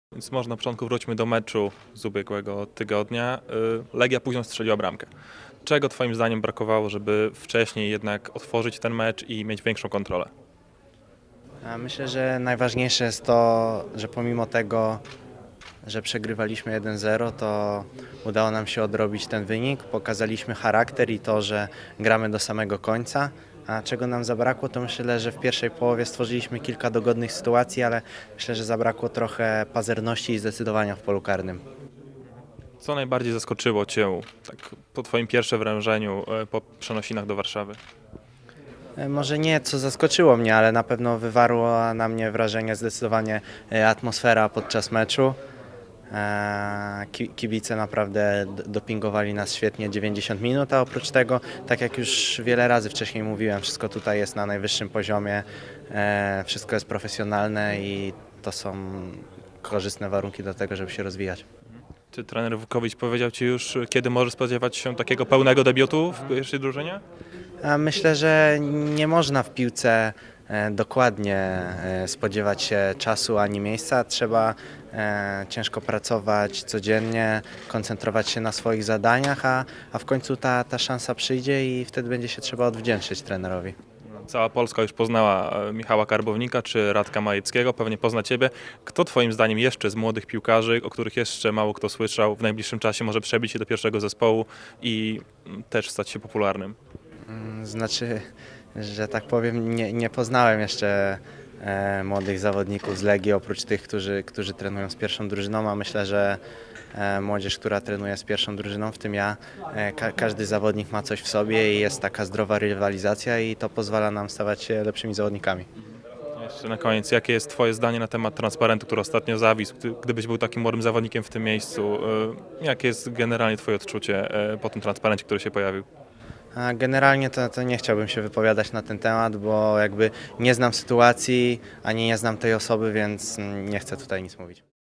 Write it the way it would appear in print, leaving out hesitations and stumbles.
Więc może na początku wróćmy do meczu z ubiegłego tygodnia. Legia późno strzeliła bramkę. Czego twoim zdaniem brakowało, żeby wcześniej jednak otworzyć ten mecz i mieć większą kontrolę? Myślę, że najważniejsze jest to, że pomimo tego, że przegrywaliśmy 1-0, to udało nam się odrobić ten wynik. Pokazaliśmy charakter i to, że gramy do samego końca. A czego nam zabrakło, to myślę, że w pierwszej połowie stworzyliśmy kilka dogodnych sytuacji, ale myślę, że zabrakło trochę pazerności i zdecydowania w polu karnym. Co najbardziej zaskoczyło cię tak, po twoim pierwszym wrażeniu po przenosinach do Warszawy? Może nie, co zaskoczyło mnie, ale na pewno wywarła na mnie wrażenie zdecydowanie atmosfera podczas meczu. Kibice naprawdę dopingowali nas świetnie 90 minut, a oprócz tego, tak jak już wiele razy wcześniej mówiłem, wszystko tutaj jest na najwyższym poziomie, wszystko jest profesjonalne i to są korzystne warunki do tego, żeby się rozwijać. Czy trener Wukowicz powiedział ci już, kiedy możesz spodziewać się takiego pełnego debiutu w pierwszej drużynie? Myślę, że nie można w piłce dokładnie spodziewać się czasu ani miejsca. Trzeba ciężko pracować codziennie, koncentrować się na swoich zadaniach, a w końcu ta szansa przyjdzie i wtedy będzie się trzeba odwdzięczyć trenerowi. Cała Polska już poznała Michała Karbownika czy Radka Majeckiego, pewnie pozna ciebie. Kto twoim zdaniem jeszcze z młodych piłkarzy, o których jeszcze mało kto słyszał, w najbliższym czasie może przebić się do pierwszego zespołu i też stać się popularnym? Znaczy, że tak powiem, nie poznałem jeszcze młodych zawodników z Legii, oprócz tych, którzy trenują z pierwszą drużyną, a myślę, że młodzież, która trenuje z pierwszą drużyną, w tym ja, każdy zawodnik ma coś w sobie i jest taka zdrowa rywalizacja i to pozwala nam stawać się lepszymi zawodnikami. Jeszcze na koniec, jakie jest twoje zdanie na temat transparentu, który ostatnio zawisł? Gdybyś był takim młodym zawodnikiem w tym miejscu, jakie jest generalnie twoje odczucie po tym transparencie, który się pojawił? A generalnie to nie chciałbym się wypowiadać na ten temat, bo jakby nie znam sytuacji, ani nie znam tej osoby, więc nie chcę tutaj nic mówić.